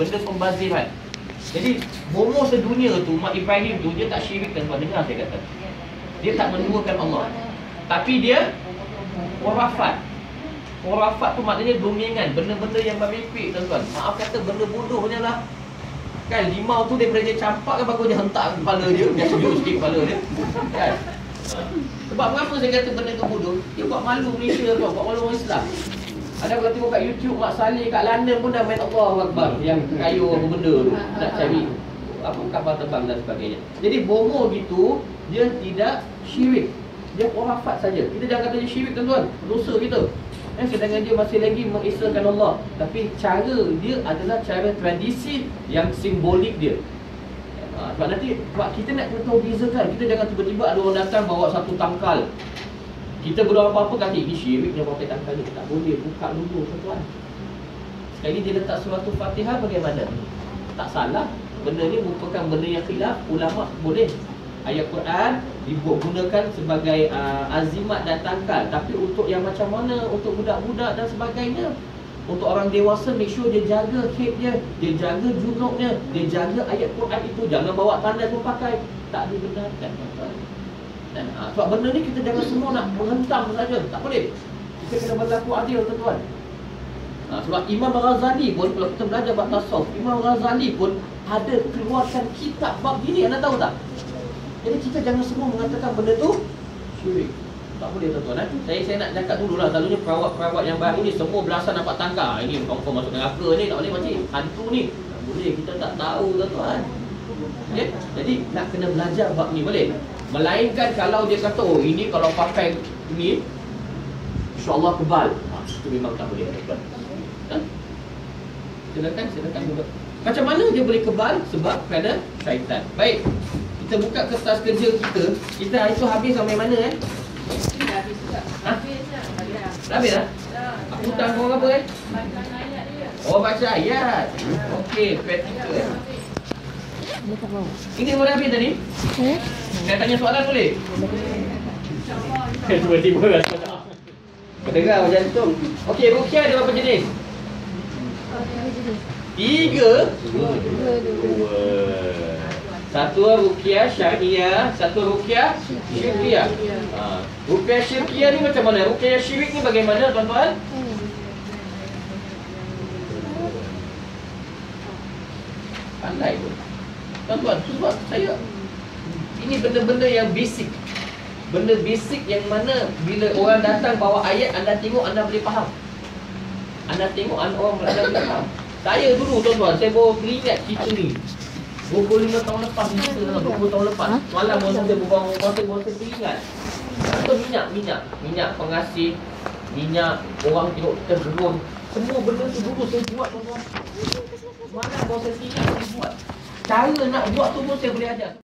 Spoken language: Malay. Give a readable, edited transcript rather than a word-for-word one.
benda pembaziran. Jadi bomoh sedunia tu, Mak Ibrahim tu, dia tak syirik tuan-tuan. Dengar saya kata, dia tak menduakan Allah, tapi dia khurafat. Khurafat tu maknanya domingan, benda-benda yang bermimpi tuan-tuan. Maaf kata, benda bodohnya lah. Kan limau tu daripada dia campak kan, bagus dia hentak kepala dia, dia sujud sikit kepala dia kan. Sebab kenapa saya kata benda tu bodoh? Dia buat malu Malaysia tu, buat malu orang Islam. Ada kalau tengok kat YouTube, Mak Saleh kat London pun dah main Allahu Akbar, yang kayu apa benda tu, nak cari apa kapal terbang dan sebagainya. Jadi bomoh gitu, dia tidak syirik, dia khurafat saja. Kita jangan kata dia syirik tuan-tuan, dosa kita. Sedangkan dia masih lagi mengesahkan Allah, tapi cara dia adalah cara tradisi yang simbolik dia. Sebab nanti kita nak tahu bezakan. Kita jangan tiba-tiba ada orang datang bawa satu tangkal, kita berdoa apa-apa kata ini syiriknya pakai tangkal ni. Tak boleh, buka dulu tuan-tuan. Sekali dia letak surah Fatihah bagaimana? Tak salah. Benda ni merupakan benda yang khilaf. Ulama boleh ayat Quran digunakan sebagai azimat dan tangkal, tapi untuk yang macam mana, untuk budak-budak dan sebagainya, untuk orang dewasa, make sure dia jaga head dia jaga junuknya, dia jaga ayat Quran itu. Jangan bawa tanda tu pakai, tak dibenarkan tuan-tuan. Sebab benda ni kita jangan semua nak menghentam saja, tak boleh. Kita kena berlaku adil tuan-tuan. Sebab Imam Ghazali pun, kalau kita belajar bab tasawuf, Imam Ghazali pun ada keluarkan kitab bab gini, anda tahu tak? Jadi kita jangan semua mengatakan benda tu syirik. Tak boleh tuan-tuan. Saya nak cakap dululah, selalunya perawat-perawat yang baru ni semua belasan dapat tangkar. Ini confirm masuk neraka ni, tak boleh macam hantu ni. Tak boleh, kita tak tahu tuan-tuan. Okay? Jadi nak kena belajar bab ni, boleh. Melainkan kalau dia kata, oh ini kalau pakai ni InsyaAllah kebal, itu memang tak boleh tuan-tuan. Silakan juga. Macam mana dia boleh kebal? Sebab kerana syaitan. Baik, kita buka kertas kerja kita. Kita hari tu habis sampai mana Dah habis juga. Habis dah. Dah habis dah? Aku hutang korang apa Baca ayat dia. Oh, baca ayat. Okey, praktikal Ini boleh habis tadi? Saya tanya soalan boleh? Tiba-tiba rasa dengar macam tu. Okey, ruqyah ada berapa jenis? 3. 2. Satu ruqyah syariah, satu ruqyah syirkiyah. Ruqyah syirkiyah ni macam mana? Ruqyah syirik ni bagaimana tuan-tuan? Pandai tu tuan-tuan. Sebab saya, ini benda-benda yang basic. Benda basic yang mana bila orang datang bawa ayat, anda tengok, anda boleh faham. Anda tengok, anda boleh faham. Saya dulu tuan-tuan, saya baru teringat cerita ni 25 tahun lepas, 20 tahun lepas. Malam orang saya berbual, saya teringat. Atau minyak pengasih, minyak orang tengok kita gerun. Semua benda tu dulu saya buat tuan-tuan. Malam baru saya teringat saya buat. Cara nak buat tu pun saya boleh ajar.